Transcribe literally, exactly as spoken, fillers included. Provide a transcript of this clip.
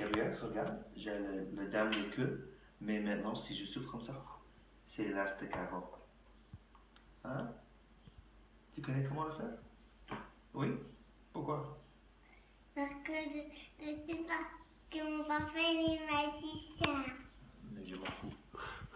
derrière, regarde, j'ai le, le dame de queue, mais maintenant, si je souffle comme ça, c'est élastique avant. Hein? Tu connais comment le faire? Oui? Pourquoi? Parce que je ne sais pas que mon papa il m'a dit ça. Mais je m'en fous.